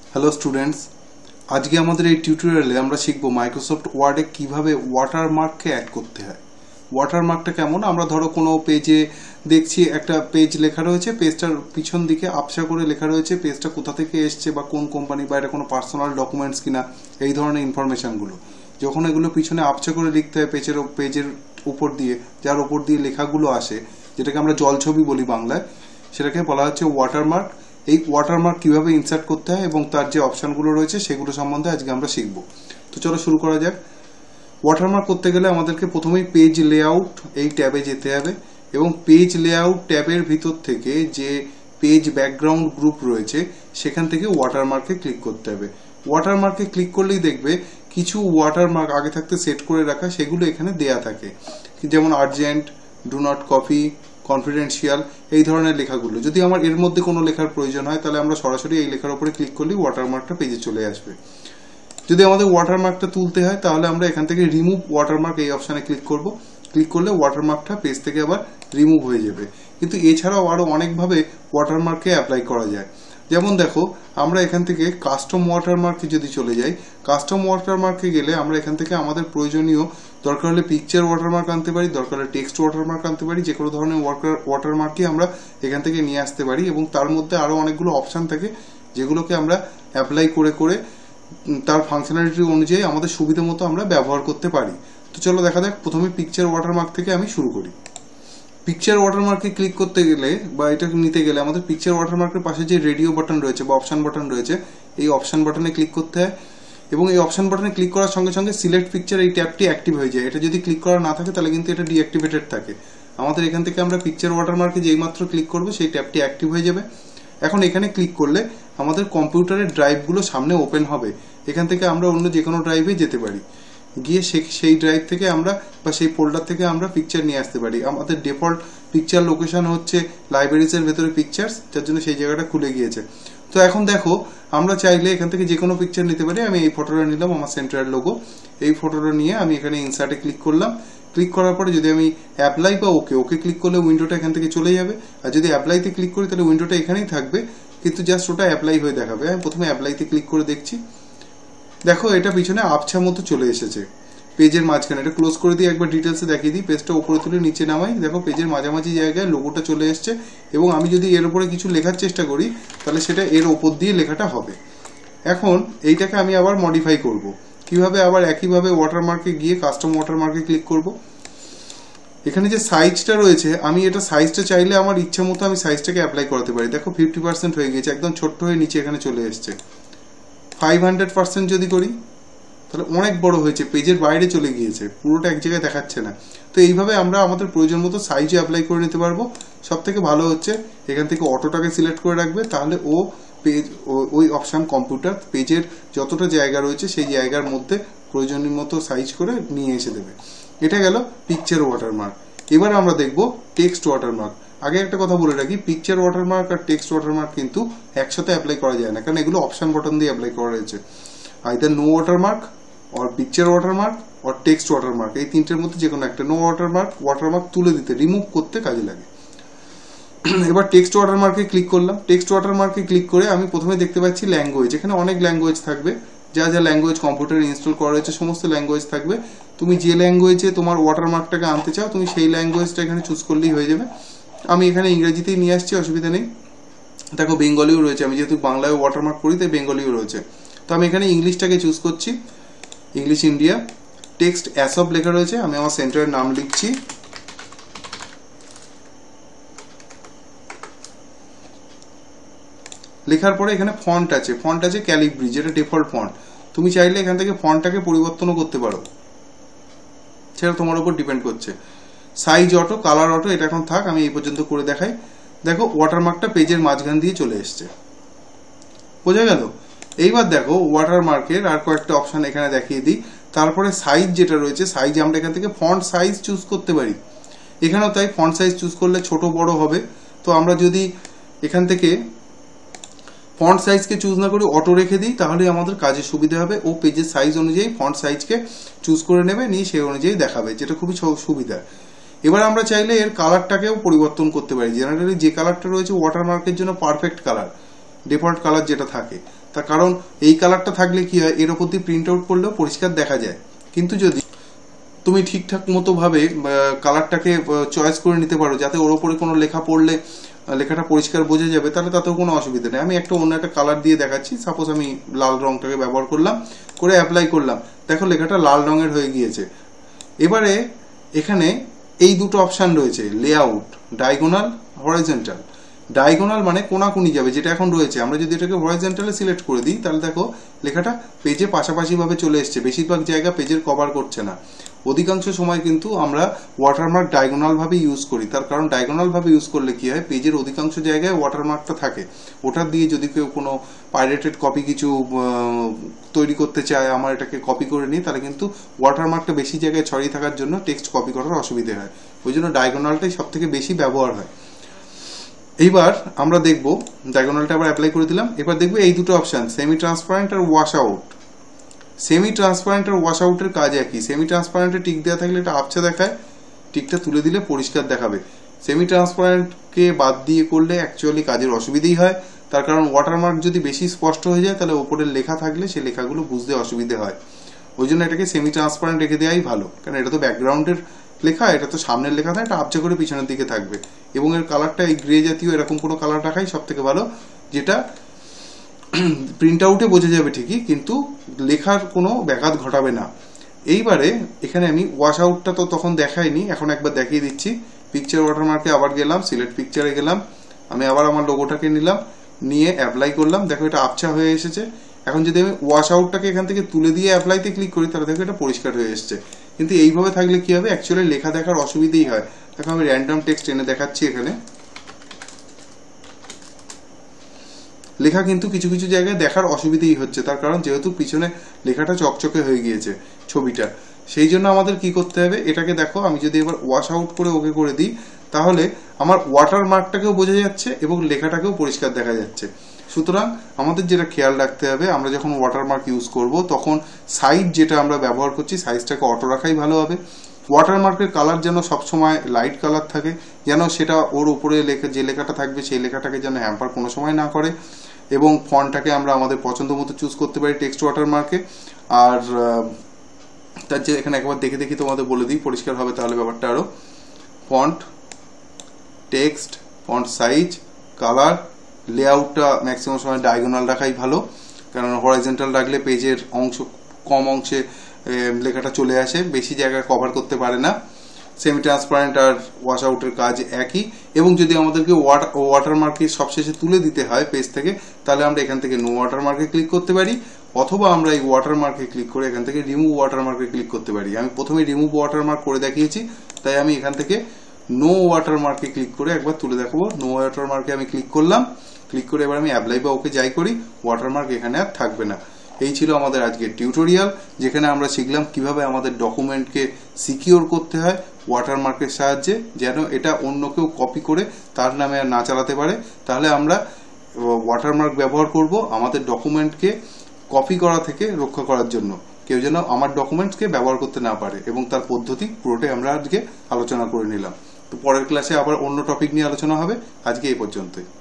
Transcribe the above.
Hello students, আজকে আমাদের এই টিউটোরিয়ালে আমরা শিখব মাইক্রোসফট ওয়ার্ডে কিভাবে ওয়াটারমার্ককে অ্যাড করতে হয়। ওয়াটারমার্কটা কেমন, আমরা ধরো কোনো পেজে দেখছি একটা পেজ লেখা রয়েছে, পেজটার পিছন দিকে আপসা করে লেখা রয়েছে পেজটা কোথা থেকে এসছে বা কোন কোম্পানি বা এটা কোনো পার্সোনাল ডকুমেন্টস কিনা, এই ধরনের ইনফরমেশনগুলো যখন এগুলো পিছনে আপসা করে লিখতে হয় পেজের উপর দিয়ে, যার উপর দিয়ে লেখাগুলো আসে, যেটাকে আমরা জলছবি বলি বাংলায়, সেটাকে বলা হচ্ছে ওয়াটারমার্ক। এই ওয়াটারমার্ক কিভাবে ইনসার্ট করতে হয় এবং তার যে অপশনগুলো রয়েছে সেগুলো সম্বন্ধে আজকে আমরা শিখব। তো চলো শুরু করা যাক। ওয়াটারমার্ক করতে গেলে আমাদেরকে প্রথমেই পেজ লেআউট এই ট্যাবে যেতে হবে এবং পেজ লেআউট ট্যাবের ভিতর থেকে যে পেজ ব্যাকগ্রাউন্ড গ্রুপ রয়েছে সেখান থেকে ওয়াটারমার্কে ক্লিক করতে হবে। ওয়াটারমার্কে ক্লিক করলেই দেখবে কিছু ওয়াটারমার্ক আগে থাকতে সেট করে রাখা, সেগুলো এখানে দেয়া থাকে, যেমন urgent, do not copy, confidential, এই ধরনের লেখাগুলো। যদি আমার এর মধ্যে কোনো লেখার প্রয়োজন হয় তাহলে আমরা সরাসরি এই লেখার উপরে ক্লিক করলেই ওয়াটারমার্কটা পেজে চলে আসবে। যদি আমাদের ওয়াটারমার্কটা তুলতে হয় তাহলে আমরা এখান থেকে রিমুভ ওয়াটারমার্ক এই অপশানে ক্লিক করব। ক্লিক করলে ওয়াটারমার্কটা পেজ থেকে আবার রিমুভ হয়ে যাবে। কিন্তু এছাড়াও আরও অনেকভাবে ওয়াটারমার্ককে অ্যাপ্লাই করা যায়। যেমন দেখো, আমরা এখান থেকে কাস্টম ওয়াটারমার্কে যদি চলে যাই, কাস্টম ওয়াটারমার্কে গেলে আমরা এখান থেকে আমাদের প্রয়োজনীয় দরকার হলে পিকচার ওয়াটারমার্ক আনতে পারি, দরকার হলে টেক্সট ওয়াটারমার্ক আনতে পারি, যে কোনো ধরনের ওয়াটারমার্কই আমরা এখান থেকে নিয়ে আসতে পারি এবং তার মধ্যে আরও অনেকগুলো অপশান থাকে যেগুলোকে আমরা অ্যাপ্লাই করে করে তার ফাংশনালিটি অনুযায়ী আমাদের সুবিধা মতো আমরা ব্যবহার করতে পারি। তো চলো দেখা যাক। প্রথমে পিকচার ওয়াটারমার্ক থেকে আমি শুরু করি। পিকচার ওয়াটারমার্কে ক্লিক করতে গেলে বা এটা নিতে গেলে আমাদের পিকচার ওয়াটারমার্কের পাশে যে রেডিও বাটন রয়েছে বা অপশন বাটন রয়েছে, এই অপশন বাটনে ক্লিক করতে হয় এবং এই অপশন বাটনে ক্লিক করার সঙ্গে সঙ্গে সিলেক্ট পিকচার এই ট্যাবটি অ্যাক্টিভ হয়ে যায়। এটা যদি ক্লিক করা না থাকে তাহলে কিন্তু এটা ডিঅ্যাক্টিভেটেড থাকে। আমাদের এখান থেকে আমরা পিকচার ওয়াটারমার্কে যেই মাত্র ক্লিক করবো সেই ট্যাবটি অ্যাক্টিভ হয়ে যাবে। এখন এখানে ক্লিক করলে আমাদের কম্পিউটারের ড্রাইভগুলো সামনে ওপেন হবে। এখান থেকে আমরা অন্য যে কোনো ড্রাইভে যেতে পারি, গিয়ে সেই ড্রাইভ থেকে আমরা বা সেই ফোল্ডার থেকে আমরা পিকচার নিয়ে আসতে পারি। আমাদের ডিফল্ট পিকচার লোকেশন হচ্ছে লাইব্রেরিজের ভেতরে পিকচার্স, যার জন্য সেই জায়গাটা খুলে গিয়েছে। তো এখন দেখো, আমরা চাইলে এখান থেকে যে কোনো পিকচার নিতে পারি। আমি এই ফটোটা নিলাম, আমার সেন্টারের লোগো। এই ফটোটা নিয়ে আমি এখানে ইনসার্টে ক্লিক করলাম। ক্লিক করার পরে যদি আমি অ্যাপ্লাই বা ওকে ক্লিক করলে উইন্ডোটা এখান থেকে চলে যাবে। আর যদি অ্যাপ্লাইতে ক্লিক করি তাহলে উইন্ডোটা এখানেই থাকবে, কিন্তু জাস্ট ওটা অ্যাপ্লাই হয়ে দেখাবে। আমি প্রথমে অ্যাপ্লাইতে ক্লিক করে দেখছি। দেখো, এটা পিছনে আবছা মতো চলে এসেছে পেজের মাঝখানে। এটা ক্লোজ করে দিয়ে একবার ডিটেলসে দেখিয়ে দিই। পেজটা উপরে তুলে নিচে নামাই, দেখো পেজের মাঝামাঝি জায়গায় লোগোটা চলে এসছে এবং আমি যদি এর উপরে কিছু লেখার চেষ্টা করি তাহলে সেটা এর ওপর দিয়ে লেখাটা হবে। এখন এইটাকে আমি আবার মডিফাই করব কিভাবে, আবার একইভাবে ওয়াটারমার্কে গিয়ে কাস্টম ওয়াটারমার্কে ক্লিক করব। এখানে যে সাইজটা রয়েছে, আমি এটা সাইজটা চাইলে আমার ইচ্ছা মতো আমি সাইজটাকে অ্যাপ্লাই করাতে পারি। দেখো 50% হয়ে গিয়েছে, একদম ছোট্ট হয়ে নিচে এখানে চলে এসছে। 500% যদি করি তাহলে অনেক বড় হয়েছে, পেজের বাইরে চলে গিয়েছে, পুরোটা এক জায়গায় দেখাচ্ছে না। তো এইভাবে আমরা আমাদের প্রয়োজন মতো সাইজও অ্যাপ্লাই করে নিতে পারবো। সব থেকে ভালো হচ্ছে এখান থেকে অটোটাকে সিলেক্ট করে রাখবে, তাহলে ও পেজ ওই অপশান কম্পিউটার পেজের যতটা জায়গা রয়েছে সেই জায়গার মধ্যে প্রয়োজনীয় মতো সাইজ করে নিয়ে এসে দেবে। এটা গেল পিকচার ওয়াটারমার্ক। এবার আমরা দেখব টেক্সট ওয়াটারমার্ক। আগে একটা কথা বলে রাখি, পিকচার ওয়াটারমার্ক আর টেক্সট ওয়াটারমার্ক কিন্তু একসাথে অ্যাপ্লাই করা যায় না, কারণ এগুলো অপশন বাটন দিয়ে অ্যাপ্লাই করা রয়েছে। Either no watermark or picture watermark or text watermark, এই তিনটের মধ্যে যে কোনো একটা। নো ওয়াটারমার্ক তুলে দিতে, রিমুভ করতে কাজে লাগে। এবার টেক্সট ওয়াটারমার্কে ক্লিক করলাম। টেক্সট ওয়াটারমার্কে ক্লিক করে আমি প্রথমে দেখতে পাচ্ছি ল্যাঙ্গুয়েজ। এখানে অনেক ল্যাঙ্গুয়েজ থাকবে, যা যা ল্যাঙ্গুয়েজ কম্পিউটারে ইনস্টল করা রয়েছে সমস্ত ল্যাঙ্গুয়েজ থাকবে। তুমি যে ল্যাঙ্গুয়েজে তোমার ওয়াটারমার্কটাকে আনতে চাও তুমি সেই ল্যাঙ্গুয়েজটা এখানে চুজ করলেই হয়ে যাবে। আমি এখানে ইংরেজিতেই নিয়ে আসছি, অসুবিধা নেই। দেখো বেঙ্গলিও রয়েছে, আমি যেহেতু বাংলায় ওয়াটারমার্ক করি তাই বেঙ্গলিও রয়েছে। তো আমি এখানে ইংলিশটাকে চুজ করছি, ইংলিশ ইন্ডিয়া। টেক্সট অ্যাসব লেখা রয়েছে, আমি আমার সেন্টারের নাম লিখছি। লেখার পরে এখানে ফন্ট আছে ক্যালিব্রি, যেটা ডিফল্ট ফন্ট। তুমি চাইলে এখান থেকে ফন্টটাকে পরিবর্তনও করতে পারো, সেটা তোমার উপর ডিপেন্ড করছে। সাইজ অটো, কালার অটো, এটা এখন থাক, আমি এই পর্যন্ত করে দেখাই। দেখো ওয়াটারমার্কটা পেজের মাঝখান দিয়ে চলে এসছে, বোঝা গেল? এইবার দেখো ওয়াটারমার্কের আর কয়েকটা অপশন এখানে দেখিয়ে দিই। তারপরে সাইজ যেটা রয়েছে, সাইজ আমরা এখান থেকে ফন্ট সাইজ চুজ করতে পারি। এখানেও তাই, ফন্ট সাইজ চুজ করলে ছোট বড় হবে। তো আমরা যদি এখান থেকে ফন্ট সাইজকে চুজ না করে অটো রেখে দিই তাহলে আমাদের কাজে সুবিধা হবে। ও পেজের সাইজ অনুযায়ী ফন্ট সাইজকে চুজ করে নেবে, নিয়ে সেই অনুযায়ী দেখাবে, যেটা খুবই সুবিধা। এবার আমরা চাইলে এর কালারটাকেও পরিবর্তন করতে পারি। জেনারেলি যে কালারটা রয়েছে ওয়াটারমার্কের জন্য পারফেক্ট কালার, ডিফল্ট কালার যেটা থাকে, তার কারণ এই কালারটা থাকলে কি হয়, এর ওপর দিয়ে প্রিন্ট আউট করলেও পরিষ্কার দেখা যায়। কিন্তু যদি তুমি ঠিকঠাক মতো ভাবে কালারটাকে চয়েস করে নিতে পারো যাতে ওর ওপরে কোনো লেখা পড়লে লেখাটা পরিষ্কার বোঝা যাবে, তাহলে তাতেও কোনো অসুবিধা নেই। আমি অন্য একটা কালার দিয়ে দেখাচ্ছি। সাপোজ আমি লাল রংটাকে ব্যবহার করলাম, করে অ্যাপ্লাই করলাম, দেখো লেখাটা লাল রঙের হয়ে গিয়েছে। এবারে এখানে এই দুটো অপশান রয়েছে, লেআউট, ডায়াগোনাল, হরাইজন্টাল। ডায়াগোনাল মানে কোনাকুনি যাবে, যেটা এখন রয়েছে। আমরা যদি এটাকে হরাইজন্টালে সিলেক্ট করে দিই তাহলে দেখো লেখাটা পেজে পাশাপাশি ভাবে চলে এসছে, বেশিরভাগ জায়গা পেজের কভার করছে না। অধিকাংশ সময় কিন্তু আমরা ওয়াটারমার্ক ডায়াগোনাল ভাবে ইউজ করি, তার কারণ ডায়াগোনাল ভাবে ইউজ করলে কি হয়, পেজের অধিকাংশ জায়গায় ওয়াটারমার্কটা থাকে। ওটা দিয়ে যদি কেউ কোনো পাইরেটেড কপি কিছু তৈরি করতে চায়, আমার এটাকে কপি করে নিই, তাহলে কিন্তু ওয়াটারমার্কটা বেশি জায়গায় ছড়িয়ে থাকার জন্য টেক্সট কপি করার অসুবিধে হয়। ওই জন্য ডায়াগোনালটাই সব থেকে বেশি ব্যবহার হয়। এইবার আমরা দেখব, ডায়াগোনালটা আবার অ্যাপ্লাই করে দিলাম। এবার দেখবো এই দুটো অপশন, সেমি ট্রান্সপারেন্ট আর ওয়াশ আউট। সেমি ট্রান্সপারেন্ট আর ওয়াশ আউটের কাজ একই। সেমি ট্রান্সপারেন্টে টিক দেওয়া থাকলে এটা আবছা দেখায়, টিকটা তুলে দিলে পরিষ্কার দেখাবে। সেমি ট্রান্সপারেন্টকে বাদ দিয়ে করলে অ্যাকচুয়ালি কাজের অসুবিধেই হয়, তার কারণ ওয়াটারমার্ক যদি বেশি স্পষ্ট হয়ে যায় তাহলে ওপরের লেখা থাকলে সেই লেখাগুলো বুঝতে অসুবিধে হয়। ওই জন্য এটাকে সেমি ট্রান্সপারেন্ট রেখে দেওয়াই ভালো, কারণ এটা তো ব্যাকগ্রাউন্ডের লেখা, এটা তো সামনের লেখা না, এটা আবছা করে পিছনের দিকে থাকবে। এবং এর কালারটা এই গ্রে জাতীয় এরকম কোনো কালার রাখাই সব থেকে ভালো, যেটা প্রিন্ট আউটে বোঝা যাবে ঠিকই, কিন্তু লেখার কোনো ব্যাঘাত ঘটাবে না। এইবারে এখানে আমি ওয়াশ আউটটা তো তখন দেখাইনি, এখন একবার দেখিয়ে দিচ্ছি। পিকচার ওয়াটারমার্কে আবার গেলাম, সিলেক্ট পিকচারে গেলাম, আমি আবার আমার লোগোটাকে নিলাম, নিয়ে অ্যাপ্লাই করলাম, দেখো এটা আবছা হয়ে এসেছে। এখন যদি আমি ওয়াশ আউটটাকে এখান থেকে তুলে দিয়ে অ্যাপ্লাইতে ক্লিক করি তাহলে দেখো এটা পরিষ্কার হয়ে এসছে। কিন্তু এইভাবে থাকলে কি হবে, অ্যাকচুয়ালি লেখা দেখার অসুবিধেই হয়। দেখো আমি র্যান্ডম টেক্সট এনে দেখাচ্ছি। এখানে লেখা কিন্তু কিছু কিছু জায়গায় দেখার অসুবিধেই হচ্ছে, তার কারণ যেহেতু পিছনে লেখাটা চকচকে হয়ে গিয়েছে ছবিটা। সেই জন্য আমাদের কি করতে হবে, এটাকে দেখো আমি যদি এবার ওয়াশ আউট করে ওকে করে দিই তাহলে আমার ওয়াটারমার্কটাকেও বোঝা যাচ্ছে এবং লেখাটাকেও পরিষ্কার দেখা যাচ্ছে। সুতরাং আমাদের যেটা খেয়াল রাখতে হবে, আমরা যখন ওয়াটারমার্ক ইউজ করব তখন সাইজ যেটা আমরা ব্যবহার করছি সাইজটাকে অটো রাখাই ভালো হবে। ওয়াটারমার্কের কালার যেন সবসময় লাইট কালার থাকে, যেন সেটা ওর উপরে যে লেখাটা থাকবে সেই লেখাটাকে যেন হ্যাম্পার কোনো সময় না করে। এবং ফন্টটাকে আমরা আমাদের পছন্দ মতো চুজ করতে পারি টেক্সট ওয়াটারমার্কে। আর তার যে এখানে একবার দেখে দেখি তোমাদের বলে দিই, পরিষ্কার হবে তাহলে ব্যাপারটা আরো। Font, text, font size, colour, লেআউটটা ম্যাক্সিমাম সময় ডায়াগোনাল রাখাই ভালো, কারণ হরাইজন্টাল রাখলে পেজের কম অংশে লেখাটা চলে আসে, বেশি জায়গায় কভার করতে পারে না। সেমি ট্রান্সপারেন্ট আর ওয়াশ আউটের কাজ একই। এবং যদি আমাদেরকে ওয়াটারমার্কে সবশেষে তুলে দিতে হয় পেজ থেকে, তাহলে আমরা এখান থেকে নো ওয়াটারমার্কে ক্লিক করতে পারি, অথবা আমরা এই ওয়াটারমার্কে ক্লিক করে এখান থেকে রিমুভ ওয়াটারমার্কে ক্লিক করতে পারি। আমি প্রথমে রিমুভ ওয়াটারমার্ক করে দেখিয়েছি, তাই আমি এখান থেকে নো ওয়াটারমার্কে ক্লিক করে একবার তুলে দেখাবো। নো ওয়াটারমার্কে আমি ক্লিক করলাম, ক্লিক করে এবার আমি অ্যাপ্লাই বা ওকে যাই করি, ওয়াটারমার্ক এখানে আর থাকবে না। এই ছিল আমাদের আজকের টিউটোরিয়াল, যেখানে আমরা শিখলাম কিভাবে আমাদের ডকুমেন্টকে সিকিউর করতে হয় ওয়াটারমার্কের সাহায্যে, যেন এটা অন্য কেউ কপি করে তার নামে আর না চালাতে পারে। তাহলে আমরা ওয়াটারমার্ক ব্যবহার করব আমাদের ডকুমেন্টকে কপি করা থেকে রক্ষা করার জন্য, কেউ যেন আমার ডকুমেন্টসকে ব্যবহার করতে না পারে। এবং তার পদ্ধতি পুরোটাই আমরা আজকে আলোচনা করে নিলাম। তো পরের ক্লাসে আবার অন্য টপিক নিয়ে আলোচনা হবে। আজকে এই পর্যন্তই।